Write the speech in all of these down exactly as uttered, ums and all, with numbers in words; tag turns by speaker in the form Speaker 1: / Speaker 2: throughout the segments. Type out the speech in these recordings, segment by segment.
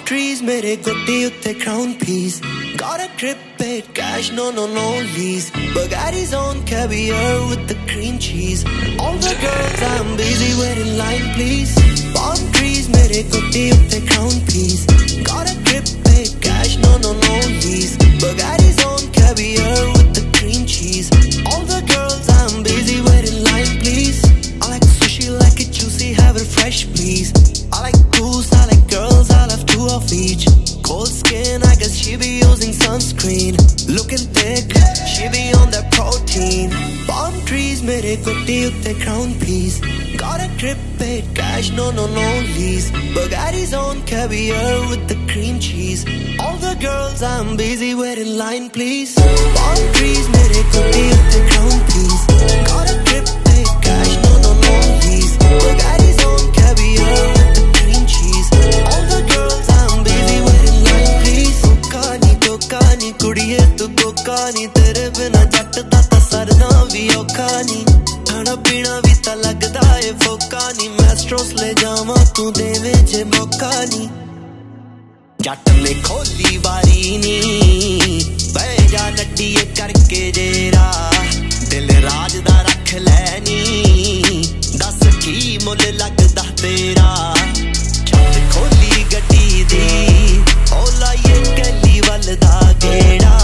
Speaker 1: trees mere gotti utte crown piece. Got a grip paid cash, no no no lease. Bugatti's on caviar with the cream cheese. All the girls I'm busy waiting line please. Palm trees mere gotti utte crown piece. Got a grip paid cash, no no no lease. Bugatti's on caviar with the cream cheese. All the girls I'm busy waiting line please. I like sushi, like it juicy, have it fresh please. I like goose, I like girls, I'll have two of each. Cold skin, I guess she be using sunscreen. Looking thick, she be on that protein. Palm trees, mere gotti utte crown piece. Got a grip paid cash, no no no lease. Bugatti's on caviar with the cream cheese. All the girls I'm busy waiting line please. Palm trees, mere gotti utte crown piece. Got a grip paid cash, no no no lease. Bugatti's on caviar with the cream cheese. All the girls I'm busy waiting line please. Kokani kokani kudiye tu kokani. Tere bina jatt da ta sarna vi okani. Khana pina vi ta lagda hai fokani. Mastros le jawa tu deve je mokani. Jatt ne kholi wari ni beh ja naddiye karke jera. Dil Raj da rakh leni. Das ki mull lagda tera. Jatt kholi gaddi di o laiye gally wal da geda.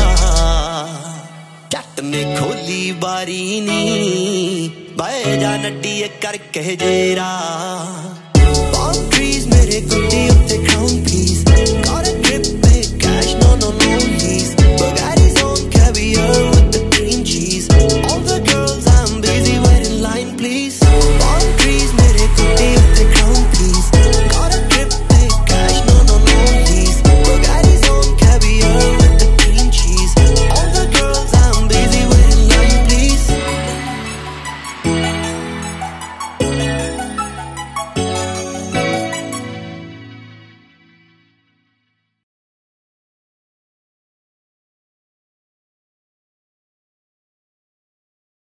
Speaker 1: Jatt ne kholi wari ni beh ja naddiye karke jera. Palm trees mere gotti utte